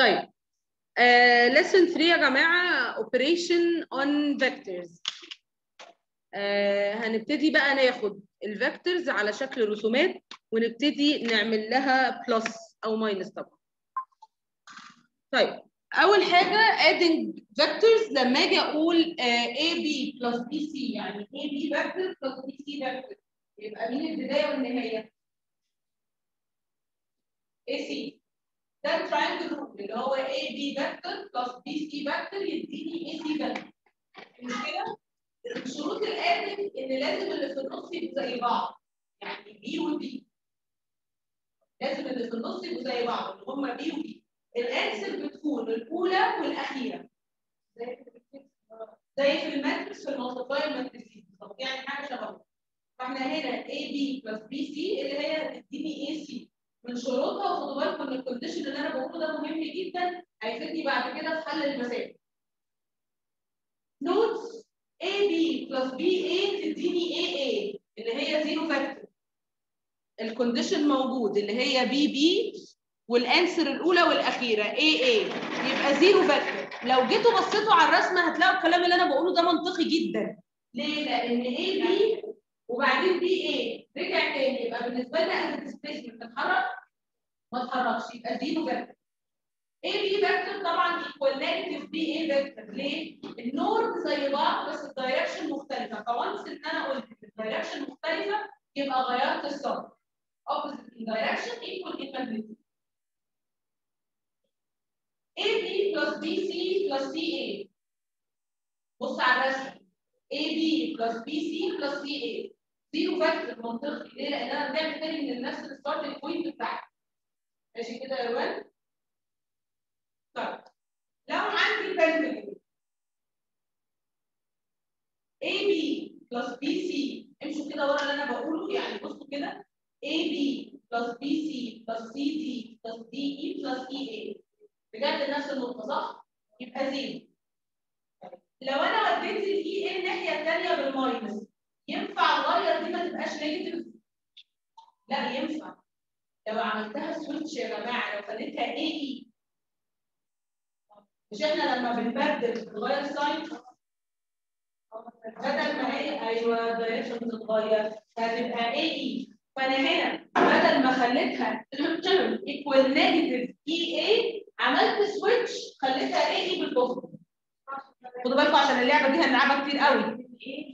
طيب lesson 3 يا جماعه operation on vectors. هنبتدي بقى ناخد الفيكتورز على شكل رسومات ونبتدي نعمل لها بلس او ماينس طبعا. طيب اول حاجه adding vectors لما اجي اقول AB plus BC يعني AB vector plus BC vector يبقى مين البدايه والنهايه؟ AC. ده التراينجل رول اللي هو AB vector plus BC vector يديني AC vector. مش كده؟ الشروط الادم ان لازم اللي في النص يبقوا زي بعض، يعني بي وبي لازم اللي في النص يبقوا زي بعض اللي هم بي وبي. الانسر بتكون الاولى والاخيره زي في الماتريكس في المالتيبلاي ماتريسيز بالظبط، يعني حاجه شبه. فاحنا هنا اي بي بلس بي سي اللي هي تديني اي سي من شروطها. وخدوا بالكم ان الكونديشن اللي انا بقوله ده مهم جدا هيفيدني بعد كده في حل المسائل. نوتس AB plus BA تديني AA اللي هي زيرو فاكتور. الكونديشن موجود اللي هي BB والانسر الاولى والاخيره AA يبقى زيرو فاكتور. لو جيتوا بصيتوا على الرسمه هتلاقوا الكلام اللي انا بقوله ده منطقي جدا. ليه؟ لان AB وبعدين BA رجع تاني يبقى بالنسبه لنا الديسبيسمنت اتحرك ما اتحركش يبقى زيرو فاكتور. AB فاكتور طبعا ايكوال نيجاتيف BA فاكتور. ليه؟ النورد زي بعض بس الدايركشن مختلفه. فوانس ان انا قلت الدايركشن مختلفه يبقى غيرت الساين. opposite in direction equal in magnitude. AB plus BC plus CA. بص على الرسم. AB plus BC plus CA. زيرو فاكتور منطقي. ليه؟ لان انا رجعت تاني من نفس الستارتنج بوينت بتاعتي. ماشي كده يا روان؟ طيب لو عندي بنتجون AB plus BC امشوا كده ورا اللي انا بقوله، يعني بصوا كده AB plus BC plus CD plus DE plus EA رجعت لنفس النقطة صح؟ يبقى زيرو. لو انا وديت الاي اي الناحية الثانية بالماينس ينفع اغير دي ما تبقاش نيجاتيف؟ لا ينفع. لو عملتها سويتش يا جماعة لو خليتها اي مش احنا لما بنبدل بنغير ساين بدل ما هي ايوه الدايركشن بتتغير فهتبقى اي فانا هنا بدل ما خليتها ايكوال نيجاتيف اي اي عملت سويتش خليتها اي بالبوزيتيف. خدوا بالكم عشان اللعبه دي هنلعبها كتير قوي.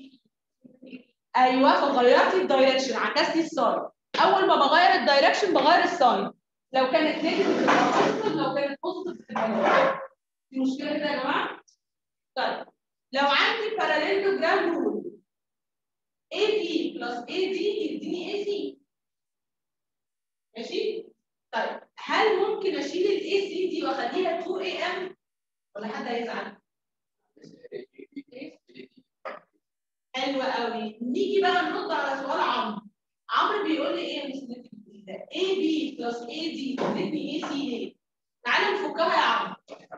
ايوه فغيرت الدايركشن عكستي الساين. اول ما بغير الدايركشن بغير الساين. لو كانت نيجاتيف تبقى بوزيتيف لو كانت بوزيتيف تبقى نيجاتيف. في مشكله كده يا جماعه؟ طيب لو عندي باراليلوجرام رول AB plus AD يديني AC. ماشي؟ طيب هل ممكن اشيل الاي سي دي واخليها 2 AM ولا حد هيزعل؟ حلوه قوي. نيجي بقى نرد على سؤال عمرو. عمرو بيقول لي ايه يا مس ده؟ AB plus AD تديني AC ليه؟ تعالى نفكها يا عمرو.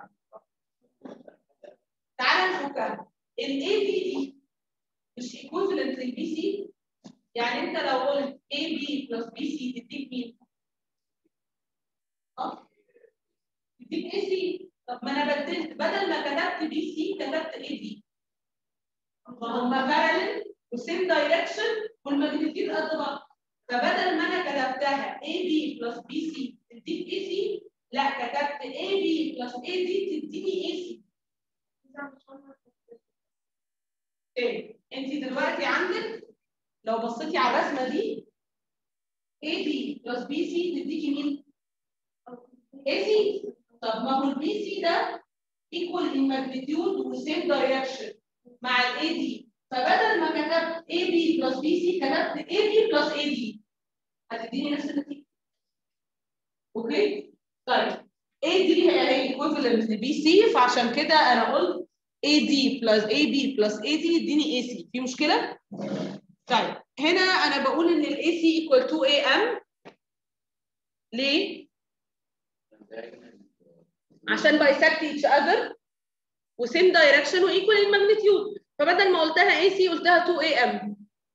تعالى نفكها. الAB دي مش equivalent للبي سي؟ يعني انت لو قلت AB plus BC تديك مين؟ تديك AC. طب ما انا بدلت بدل ما كتبت بي سي كتبت AD. فهم بارالل وسيم دايركشن والماجنتيود قد بعض. فبدل ما انا كتبتها AB plus BC تديك AC لا كتبت AB plus AD تديني AC. ايه؟ انت دلوقتي عندك لو بصيتي على الرسمه دي AB plus BC تديكي مين؟ AC. طب ما هو البي سي ده equal in magnitude وسيم دايركشن مع الاي دي. فبدل ما كتبت اي بي بلس بي سي كتبت اي بي بلس اي دي هتديني نفس النتيجه. اوكي؟ طيب اي دي هي ايكويفالنت لبي سي فعشان كده انا قلت اي دي بلس اي بي بلس اي دي يديني اي سي. في مشكله؟ طيب هنا انا بقول ان الاي سي ايكوال 2 اي ام. ليه؟ عشان بايسكت ايتش اذر وسيم دايركشن وايكوال الماجنتيود. فبدل ما قلتها اي سي قلتها 2 اي ام.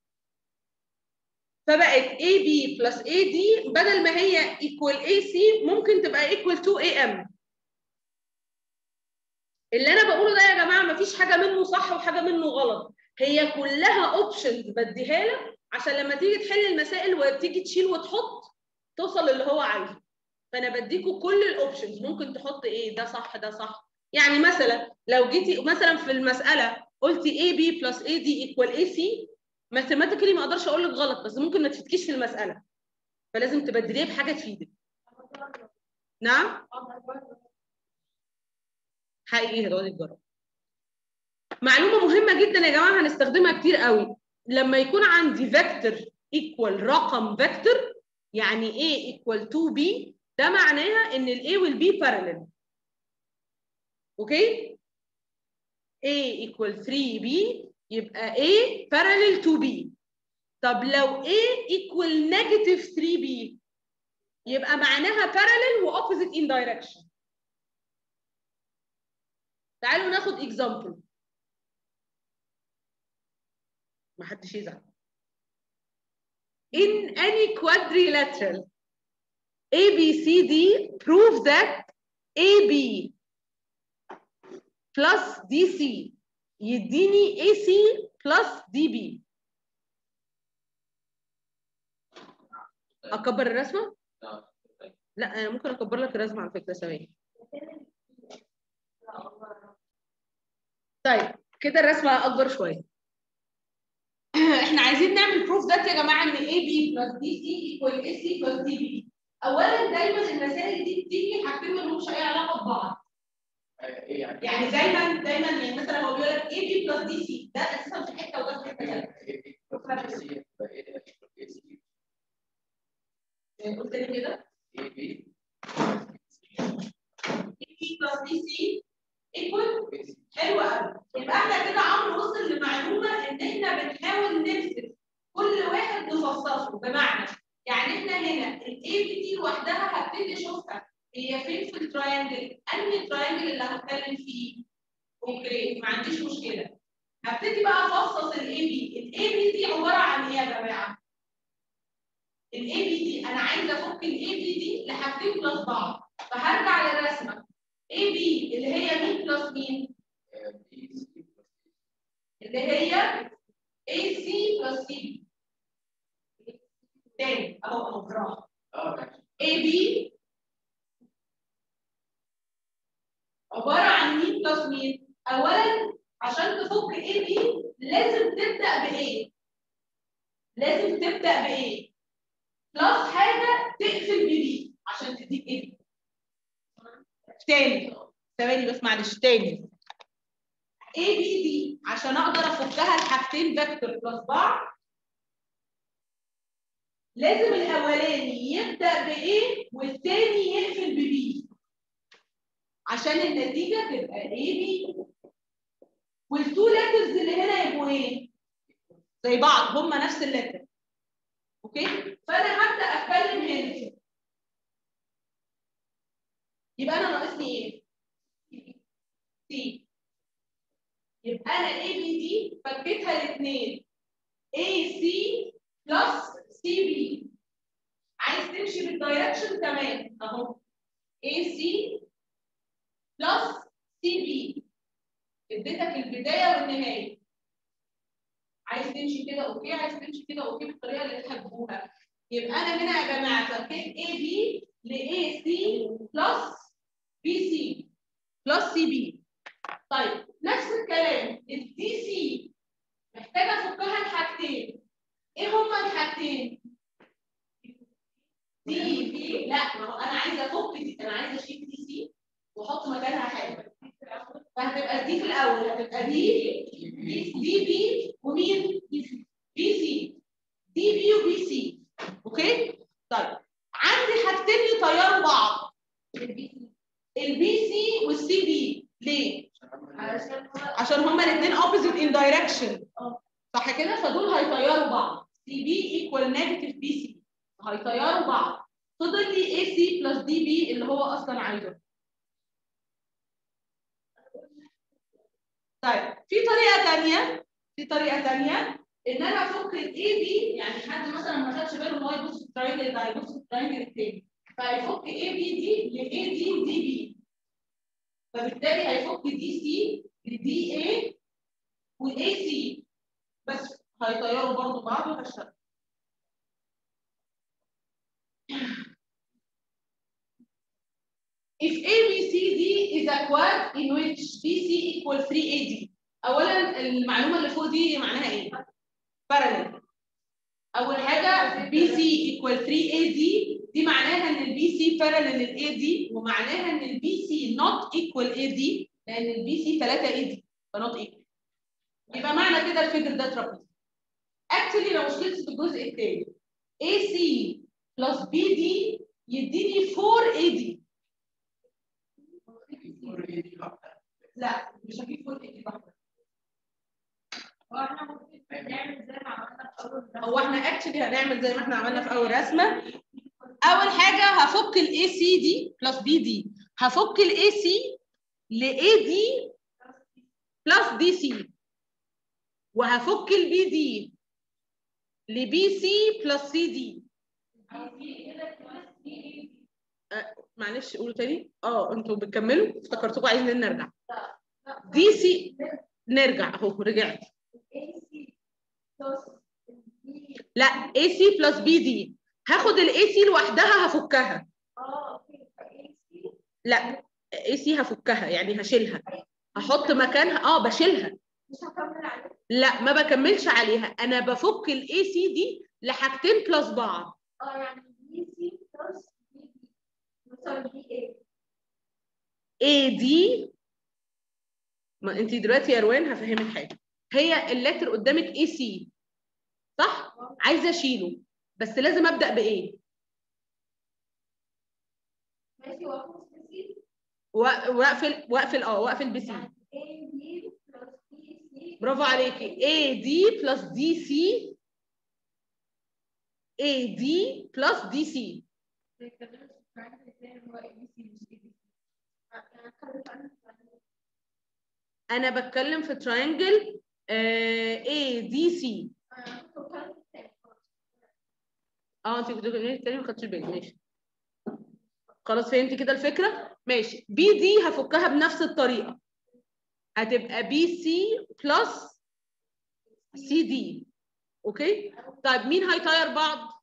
فبقت اي بي بلس اي دي بدل ما هي ايكوال اي سي ممكن تبقى ايكوال 2 اي ام. اللي انا بقوله ده يا جماعه مفيش حاجه منه صح وحاجه منه غلط، هي كلها اوبشنز بديها لك عشان لما تيجي تحل المسائل وتيجي تشيل وتحط توصل للي هو عايزه. فانا بديكوا كل الاوبشنز، ممكن تحط ايه ده صح ده صح. يعني مثلا لو جيتي مثلا في المساله قلتي اي بي بلس اي دي ايكوال اي سي، ماثيماتيكلي ما اقدرش اقول لك غلط، بس ممكن ما تفيدكيش في المساله، فلازم تبدليها بحاجه تفيدك. نعم حقيقي هتقعدي تجربي. معلومه مهمه جدا يا جماعه هنستخدمها كتير قوي، لما يكون عندي فيكتور ايكوال رقم فيكتور، يعني A ايكوال 2B، ده معناها ان الاي والبي باراليل. اوكي؟ A ايكوال 3B يبقى A باراليل 2B. طب لو A ايكوال نيجاتيف 3B يبقى معناها باراليل واوبوزيت ان دايركشن. تعالوا ناخد اكزامبل. ما حدش يزعل. In any quadrilateral ABCD, prove that AB plus DC يديني AC plus DB. أكبر الرسمة؟ لا أنا ممكن أكبر لك الرسمة على فكرة ثواني. طيب كده الرسمة أكبر شوية. إحنا عايزين نعمل proof that يا جماعة إن AB plus DC equal AC plus DB. أولاً دايماً المسائل دي بتيجي حاجتين ما لهمش أي علاقة ببعض. يعني دايما يعني مثلا هو بيقول لك اي بي بلس دي سي، ده اساسا في حته وده في حته ثانيه. قلت لي كده اي بي بلس دي سي ايكوال. حلو قوي. يبقى احنا كده عمرو وصل لمعلومه ان احنا بنحاول نمسك كل واحد نفصصه، بمعنى يعني احنا هنا الاي بي دي لوحدها هبتدي اشوفها هي فين في التراينجل، انهي تراينجل اللي هتكلم فيه. اوكي ما عنديش مشكله. هبتدي بقى افصص الاي بي. الاي بي دي عباره عن ايه يا جماعه؟ الاي بي دي انا عايزه افك الاي بي دي لحاجتين بلس بعض، فهرجع للرسمه. اي بي اللي هي مين بلس مين؟ اللي هي اي سي بلس سي بي. تاني اهو براحه. اي بي عباره عن مين بلس مين؟ اولا عشان تفك اي بي لازم تبدا بايه؟ لازم تبدا بايه؟ بلس حاجه تقفل ببي عشان تديك ايه؟ تاني ثواني بس معلش تاني. اي بي دي عشان اقدر افكها لحاجتين فيكتور بلس بعض لازم الاولاني يبدا بايه والثاني يقفل ببي عشان النتيجه تبقى اي بي. والتو ليترز اللي هنا يبقوا ايه؟ زي بعض، هم نفس الليتر. اوكي؟ فانا هبدا اتكلم هنا. يبقى انا ناقصني ايه؟ سي. يبقى انا اي بي دي فكيتها الاثنين اي سي بلس سي بي. عايز تمشي بالدايركشن تمام اهو اي سي بلس سي بي. اديتك البدايه والنهايه. عايز تمشي كده اوكي، عايز تمشي كده اوكي بالطريقه اللي تحبوها. يبقى انا هنا يا جماعه فكيت اي بي لاي سي بلس بي سي بلس سي بي. طيب نفس الكلام الدي سي محتاجه افكها لحاجتين. ايه هما الحاجتين؟ دي بي. لا ما هو انا عايزه افك دي، انا عايزه اشيل دي سي واحط مكانها حاجه، فهتبقى دي في الاول هتبقى دي بي ومين؟ بي سي. دي بي وبي سي. اوكي؟ طيب عندي حاجتين يطيروا بعض. البي سي والسي بي. ليه؟ عشان هما الاثنين اوبوزيت ان دايركشن. صح كده؟ فدول هيطيروا بعض. سي بي ايكوال نيجاتيف بي سي، هيطيروا بعض. فضل لي اي سي بلس دي بي اللي هو اصلا عايزه. طيب في طريقه ثانيه ان انا افك الاي بي. يعني حد مثلا ما خدش باله ان هو يبص في التراينجل ده هيبص في التراينجل الثاني، فيفك اي بي دي لاي دي ودي بي. فبالتالي هيفك دي سي لدي اي واي سي، بس هيطيروا برضه بعض وهشتغل. If ABCD is a quad in which BC equals 3AD. أولاً المعلومة اللي فوق دي معناها إيه؟ parallel. أول حاجة BC equals 3AD دي معناها إن الBC parallel للAD، ومعناها إن الBC not equal AD لأن الBC 3AD فنوت equal. يبقى معنى كده الفيجر ده ترابيزي. Actually لو مشكلتي في الجزء الثاني AC plus BD يديني 4AD. لا مش هجيب 4AD لوحدها. هو احنا اكشلي هنعمل زي ما احنا عملنا في اول رسمه. اول حاجه هفك الاي سي دي بلس بي دي، هفك الاي سي لاي دي بلس دي سي، وهفك البي دي لبي سي بلس سي دي. معلش قولوا تاني. انتوا بتكملوا؟ افتكرتكم عايزين نرجع. دي سي نرجع اهو رجعت. لا اي سي بلس بي دي، هاخد الاي سي لوحدها هفكها. لا اي سي هفكها يعني هشيلها، هحط مكانها بشيلها. مش هكمل عليها. لا ما بكملش عليها، انا بفك الاي سي دي لحاجتين بلس بعض. يعني بي سي بلس بي دي مثلا بي اي دي. ما انت دلوقتي يا روان هفهمك حاجه، هي اللتر قدامك اي سي صح؟ عايزه اشيله بس لازم ابدا بايه؟ ماشي واقفل بي سي. برافو عليكي. اي دي بلس دي سي، اي دي بلس دي سي. انا بتكلم في تراينجل اي دي سي. انت كنت بتتكلمي ما خدتش بالي. ماشي خلاص فهمتي كده الفكره. ماشي. بي دي هفكها بنفس الطريقه، هتبقى بي سي بلس سي دي. اوكي طيب مين هيطير بعض؟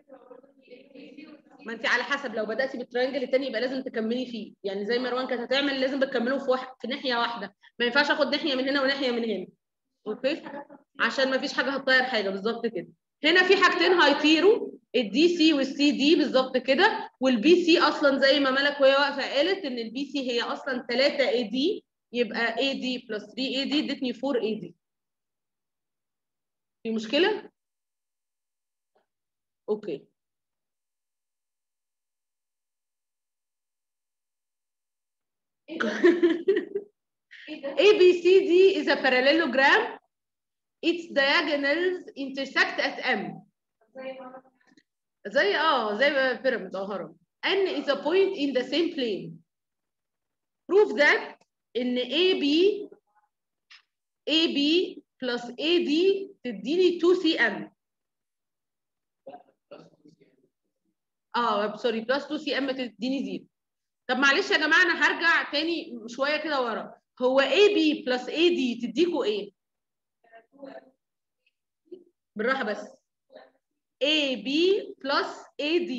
ما انت على حسب، لو بداتي بالترينجل الثاني يبقى لازم تكملي فيه، يعني زي ما روان كانت هتعمل لازم بتكملوا في ناحيه واحده، ما ينفعش اخد ناحيه من هنا وناحيه من هنا. اوكي عشان ما فيش حاجه هتطير حاجه. بالظبط كده. هنا في حاجتين هيطيروا، الدي سي والسي دي بالظبط كده، والبي سي اصلا زي ما ملك وهي واقفه قالت ان البي سي هي اصلا 3 اي دي، يبقى اي دي بلس 3 اي دي ادتني 4 اي دي. في مشكله؟ اوكي ABCD is a parallelogram. Its diagonals intersect at M. زي بيراميد هرم. N is a point in the same plane. Prove that إن AB plus AD تديني 2CM. سوري بلس 2CM تديني 0. طب معلش يا جماعه انا هرجع تاني شويه كده ورا. هو AB plus AD تديكوا ايه؟ بالراحه بس. AB plus AD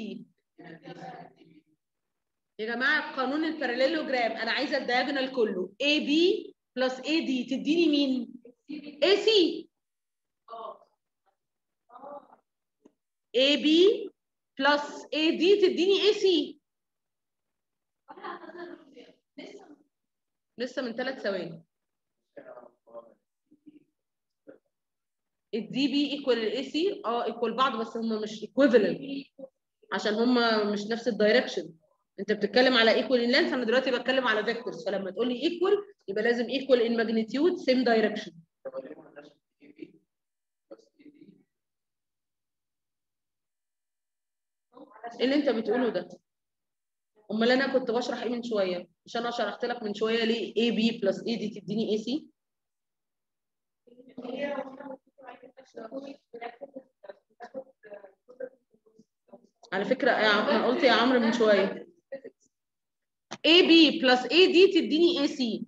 يا جماعه قانون الباراليلوجرام انا عايزه الدياجونال كله. AB plus AD تديني مين؟ AC. AB plus AD تديني AC. لسه من 3 ثواني. الدي بي ايكوال الاي سي ايكوال بعض بس هم مش ايكويفالنت عشان هم مش نفس الدايركشن. انت بتتكلم على ايكوال ان لينث، انا دلوقتي بتكلم على فيكتورز، فلما تقول لي ايكوال يبقى لازم ايكوال ان ماجنتيود سيم دايركشن. ايه اللي انت بتقوله ده؟ امال انا كنت بشرح ايه من شويه؟ مش انا شرحت لك من شويه ليه اي بي بلس اي دي تديني اي سي؟ على فكره انا قلت يا عمرو من شويه AB بلس AD تديني AC.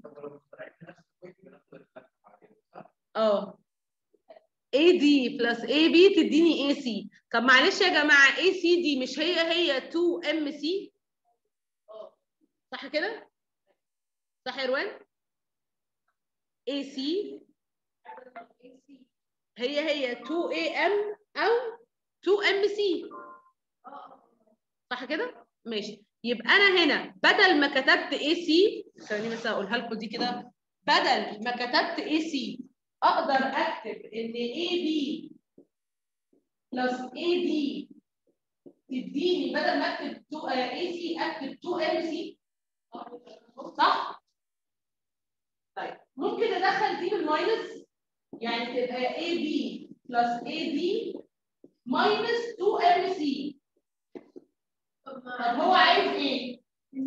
AD بلس AB تديني AC. طب معلش يا جماعه AC دي مش هي 2MC؟ صح كده؟ صح يا روان؟ AC هي 2AM او 2MC. صح كده؟ ماشي. يبقى انا هنا بدل ما كتبت AC، ثواني بس هقولها لكم دي كده، بدل ما كتبت AC اقدر اكتب ان AB بلس AD تديني، بدل ما اكتب AC اكتب 2MC. صح؟ طيب ممكن ادخل دي بالماينس، يعني تبقى AB بلس AD ماينس 2MC. طب هو عايز ايه؟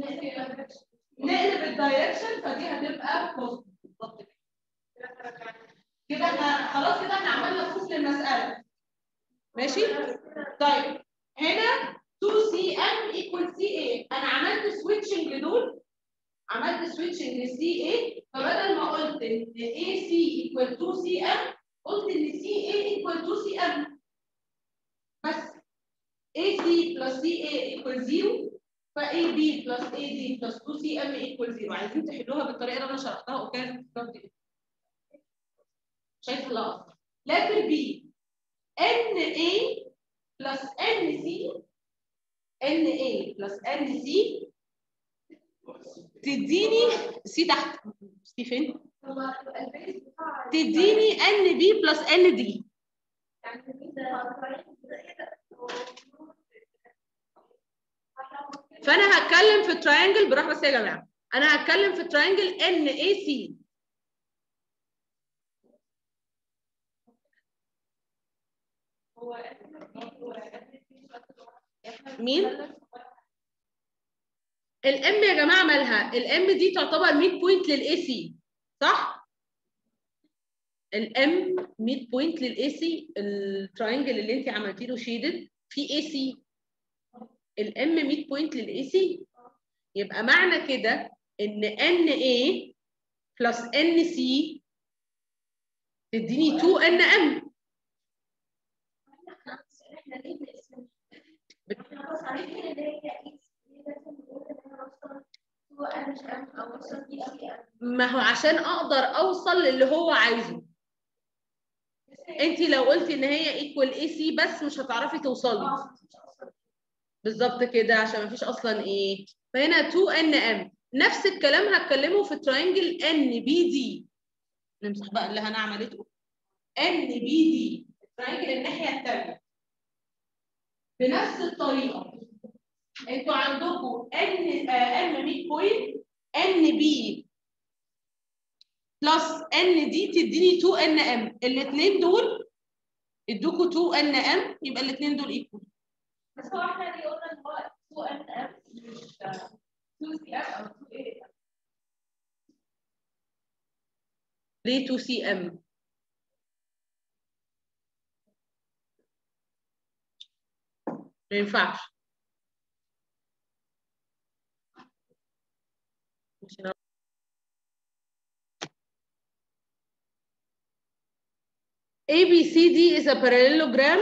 نقلب الدايركشن، فدي هتبقى بوزيتيف. بالظبط كده احنا خلاص، كده احنا عملنا بروف للمساله. ماشي؟ طيب هنا 2CM equal CA، انا عملت سويتشنج لدول، عملت سويتشنج لCA، فبدل ما قلت ان AC equal 2CM قلت ان CA equal 2CM بس. AC plus CA equal 0، فAB plus AD plus 2CM equal 0. عايزين تحلوها بالطريقه اللي انا شرحتها. اوكي شايف اللقطه؟ لتر B NA plus NC، NA plus NC تديني سي تحت، سي فين؟ تديني NB plus ND. فانا هتكلم في التراينجل براحه بس يا جماعه، انا هتكلم في التراينجل NAC. مين؟ الام يا جماعه مالها؟ الام دي تعتبر ميد بوينت للاي سي، صح؟ الام ميد بوينت للاي سي، التراينجل اللي انت عملتي له شيدد في اي سي، الام ميد بوينت للاي سي. يبقى معنى كده ان ان اي بلس ان سي تديني 2 ان ام. ما هو عشان اقدر اوصل للي هو عايزه. انت لو قلتي ان هي ايكوال اي سي بس مش هتعرفي توصلي. بالظبط كده، عشان ما فيش اصلا ايه. فهنا 2 ان ام. نفس الكلام هتكلمه في تراينجل ان بي دي. نمسح بقى اللي انا عملته. ان بي دي تراينجل الناحيه الثانيه بنفس الطريقه. انتوا عندكم ان ميد بوينت، ان بي بلس ان دي تديني 2 ان ام. الاثنين دول ادوكوا 2 ان ام، يبقى الاثنين دول ايكوال. بس هو احنا اللي قلنا ان هو 2 ان ام مش 2 سي ام او 2 اي. ليه 2 سي ام؟ ما ينفعش. ABCD is a parallelogram.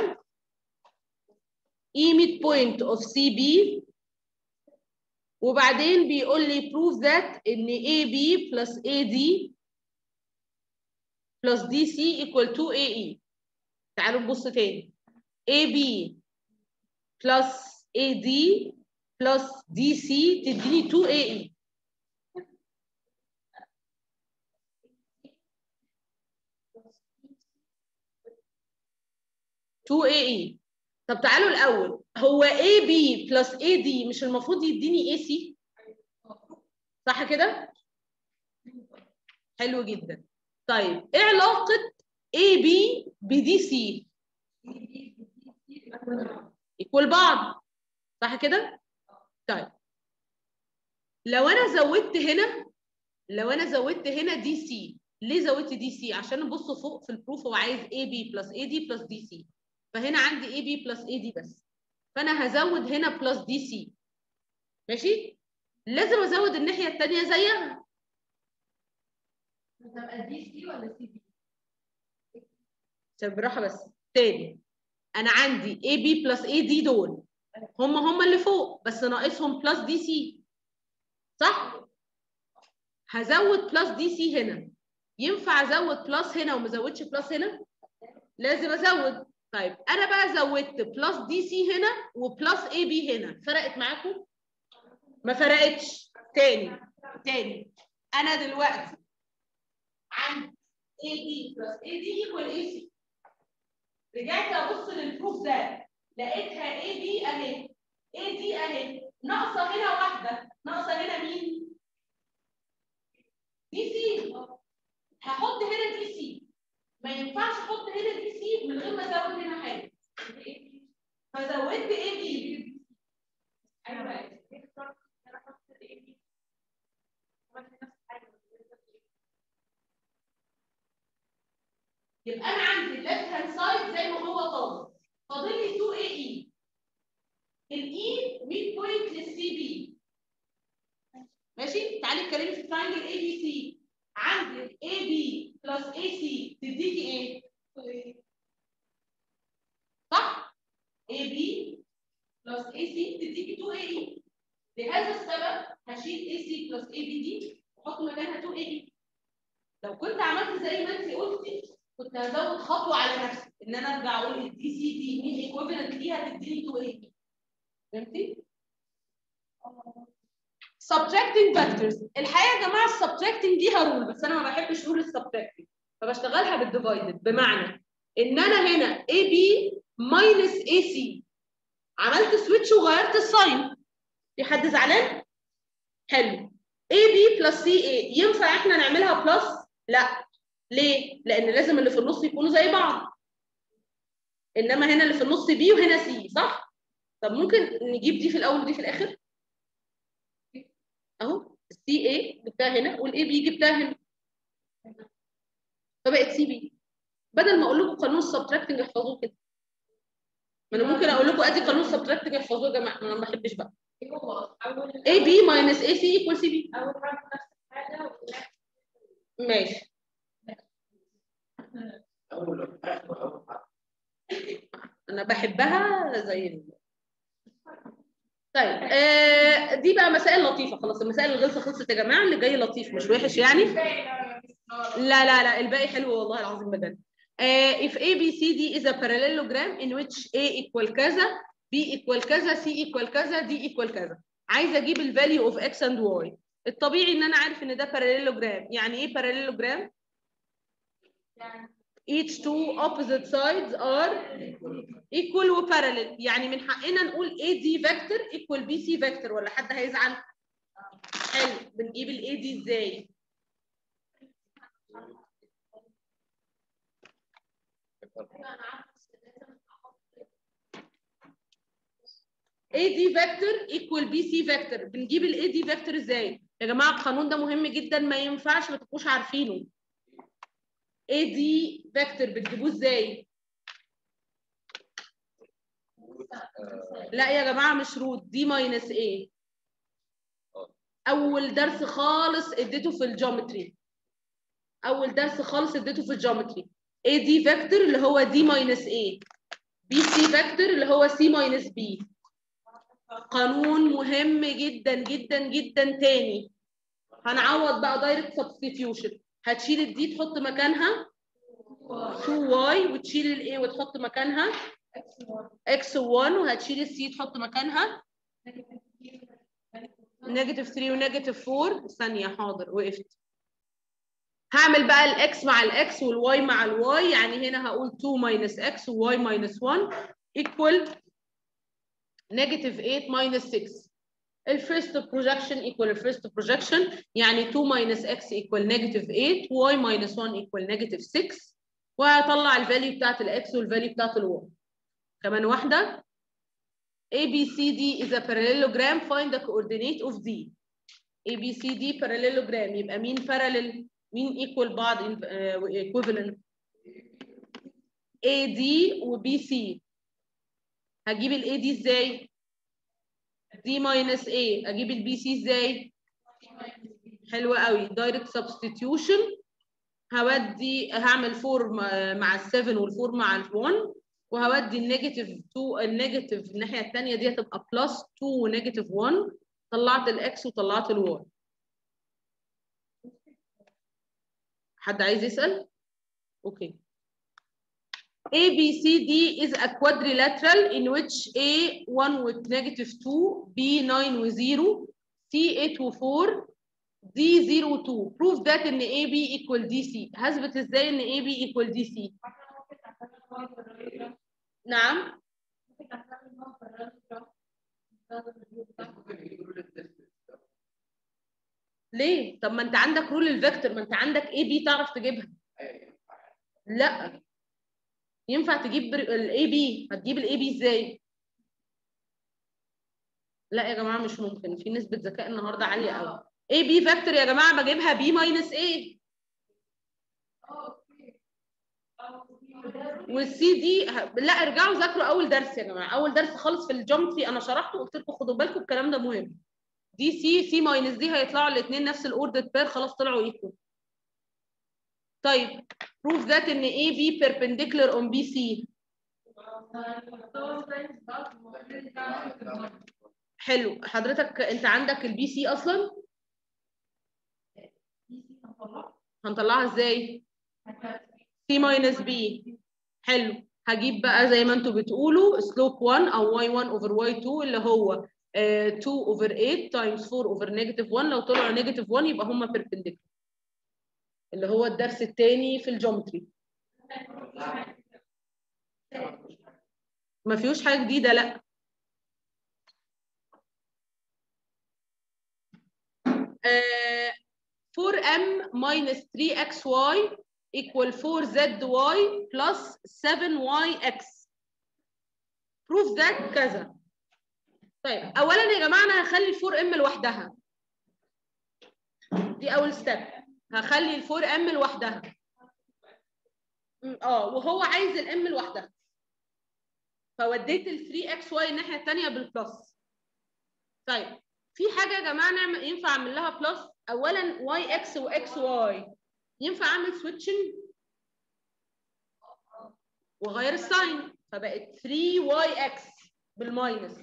E midpoint of CB. وبعدين بيقول لي prove that ان AB plus AD plus DC equal to AE. تعالوا نبص تاني. AB plus AD plus DC تديني 2AE. طب تعالوا الاول، هو AB plus AD مش المفروض يديني AC؟ صح كده؟ حلو جدا. طيب ايه علاقه AB بDC؟ يكوال بعض، صح كده؟ طيب لو انا زودت هنا دي سي. ليه زودت دي سي؟ عشان نبص فوق في البروف هو عايز اي بي بلس اي دي بلس دي سي، فهنا عندي اي بي بلس اي دي بس، فانا هزود هنا بلس دي سي. ماشي؟ لازم ازود الناحيه الثانيه زيها. هتبقى دي سي ولا سي بي؟ طب بالراحه بس. تاني، انا عندي اي بي بلس اي دي دول هم اللي فوق، بس ناقصهم بلس دي سي، صح؟ هزود بلس دي سي هنا. ينفع ازود بلس هنا وما ازودش بلس هنا؟ لازم ازود. طيب انا بقى زودت بلس دي سي هنا وبلس اي بي هنا، فرقت معاكم؟ ما فرقتش. تاني انا دلوقتي عندي اي بي بلس اي دي ايكوال اي سي. رجعت ابص للبروف ده لقيتها اي بي اهي، اي دي اهي، ناقصه هنا واحده. ناقصه هنا مين؟ دي سي. هحط هنا دي سي. ما ينفعش احط هنا دي سي من غير ما ازود هنا حاجه. فزودت اي بي. ايوه يبقى انا عندي الليفت هاند سايد زي ما هو طالب. فاضل لي 2 اي اي. الاي ميد بوينت للسي بي. ماشي؟ تعالي اتكلمي في تراينجل اي بي سي. عندك اي بي بلس اي سي تديكي ايه؟ صح؟ اي بي بلس اي سي تديكي 2 اي اي. لهذا السبب هشيل اي سي بلس اي بي دي واحط مكانها 2 اي اي. لو كنت عملت زي ما انت قلتي كنت هزود خطوه على نفسي ان انا ارجع اقول الدي سي دي مين ايكويفالنت ليها تديني 2 اي اي. فهمتي؟ subtracting factors. الحقيقه يا جماعه السبتراكتنج ليها رول، بس انا ما بحبش رول السبتراكتنج فبشتغلها بالديفايدد. بمعنى ان انا هنا اي بي ماينس اي سي عملت سويتش وغيرت الساين. في حد زعلان؟ حلو. اي بي بلس سي اي ينفع احنا نعملها بلس؟ لا. ليه؟ لان لازم اللي في النص يكونوا زي بعض. انما هنا اللي في النص بي وهنا سي، صح؟ طب ممكن نجيب دي في الاول ودي في الاخر؟ اهو السي اي جبتها هنا والاي بي جبتها هنا فبقت سي بي. بدل ما اقول لكم قانون السبتراكتنج احفظوه كده. ما انا ممكن اقول لكم ادي قانون السبتراكتنج احفظوه يا جماعه، انا ما بحبش بقى. اي بي ماينس اي سي ايكوال سي بي. ماشي. انا بحبها زي طيب دي بقى مسائل لطيفه. خلاص المسائل الغلسه خلصت يا جماعه. اللي جاي لطيف مش وحش يعني. لا الباقي حلو والله العظيم بجد. if ABCD is a parallelogram in which A equal كذا B equal كذا C equal كذا D equal كذا. عايزه اجيب ال value of X and Y. الطبيعي ان انا عارف ان ده parallelogram. يعني ايه parallelogram؟ each two opposite sides are equal و parallel. يعني من حقنا نقول AD vector equal BC vector ولا حد هيزعل؟ حلو. بنجيب ال AD ازاي؟ AD vector equal BC vector. بنجيب ال AD vector ازاي؟ يا جماعه القانون ده مهم جدا ما ينفعش ما تبقوش عارفينه. AD vector بتجيبوه ازاي؟ لا يا جماعه مش روت دي ماينس A. اول درس خالص اديته في الجيومتري. AD vector اللي هو D minus A. BC vector اللي هو C minus B. قانون مهم جدا جدا جدا. تاني هنعوض بقى دايركت سبستيتيوشن. هتشيل الدي تحط مكانها 2y وتشيل الاي وتحط مكانها x1 وهتشيل السي تحط مكانها نيجاتيف 3 ونيجاتيف 4. ثانيه حاضر وقفت. هعمل بقى الاكس مع الاكس والواي مع الواي. يعني هنا هقول 2 ماينس اكس وواي ماينس 1 ايكوال نيجاتيف 8 ماينس 6. الفيرست بروجكشن ايكوال الفيرست بروجكشن. يعني 2 ماينس اكس ايكوال نيجاتيف 8 واي ماينس 1 ايكوال نيجاتيف 6. وهطلع الفاليو بتاعت الاكس والفاليو بتاعت الواي. كمان واحده. ABCD is a parallelogram. Find the coordinate of D. ABCD parallelogram. يبقى مين parallel؟ مين equal بعض equivalent؟ AD و BC. هجيب ال AD ازاي؟ دي ماينس ايه، اجيب البي سي ازاي؟ حلوه قوي، دايركت سبستيتيوشن. هعمل 4 مع ال7 وال4 مع ال1، وهودي النيجاتيف 2، النيجاتيف الناحيه الثانيه دي هتبقى بلس 2 ونيجاتيف 1. طلعت الاكس وطلعت الواي. حد عايز يسال؟ اوكي. ABCD is a quadrilateral in which A1 with negative 2, B9 with 0, C8 و 4, D0 و 2. Prove that ان AB equal DC. هثبت ازاي ان AB equal DC؟ نعم. ليه؟ طب ما انت عندك رول الفيكتور، ما انت عندك AB تعرف تجيبها. لا ينفع تجيب الاي بي، هتجيب الاي بي ازاي؟ لا يا جماعه مش ممكن، في نسبه ذكاء النهارده عاليه قوي. اي بي فاكتور يا جماعه بجيبها بي ماينس ايه، والسي دي لا ارجعوا ذاكروا اول درس يا جماعه، اول درس خالص في الجيومتري انا شرحته وقلت لكم خدوا بالكم الكلام ده مهم. دي سي ماينس دي هيطلعوا الاثنين نفس الاوردر بير، خلاص طلعوا ايكوال. طيب بروف ذات ان اي بي بيربنديكولار اون بي سي. حلو، حضرتك انت عندك البي سي اصلا؟ هنطلعها ازاي؟ سي ماينس بي. حلو، هجيب بقى زي ما انتوا بتقولوا سلوب 1 او y1 اوفر y2 اللي هو 2 اوفر 8 تايمز 4 اوفر نيجاتيف 1. لو طلعوا نيجاتيف 1 يبقى هم بيربنديكولار، اللي هو الدرس الثاني في الجيومتري. ما فيهوش حاجه جديده لا. 4m minus 3xy equal 4zy plus 7yx. proof that كذا. طيب اولا يا جماعه انا هخلي ال 4m لوحدها، دي اول ستيب. هخلي ال 4m لوحدها. وهو عايز الام لوحدها، فوديت ال 3xy الناحيه الثانيه بالبلس. طيب في حاجه يا جماعه ينفع اعمل لها بلس. اولا yx وxy ينفع اعمل سويتشنج وغير الساين، فبقت 3yx بالماينس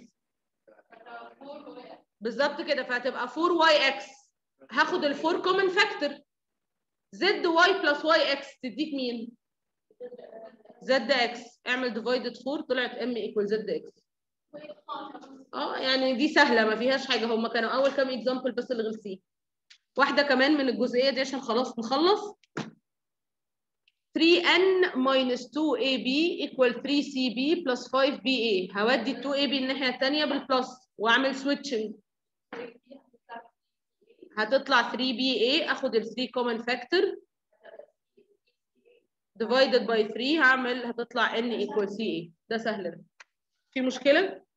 بالظبط كده، فهتبقى 4yx. هاخد ال 4 كومن فاكتور، زد واي بلس واي اكس تديك مين؟ زد اكس. اعمل ديفايدد 4 طلعت ام ايكوال زد اكس. يعني دي سهله ما فيهاش حاجه، هم كانوا اول كام اكزامبل بس اللي غلسين. واحده كمان من الجزئيه دي عشان خلاص نخلص. 3n minus 2ab equal 3cb plus 5ba. هودي ال 2ab الناحيه الثانيه بالبلس واعمل سويتشنج، هتطلع 3ba. اخد ال 3 common factor divided by 3 هتطلع n equal ca. ده سهل ده. في مشكله؟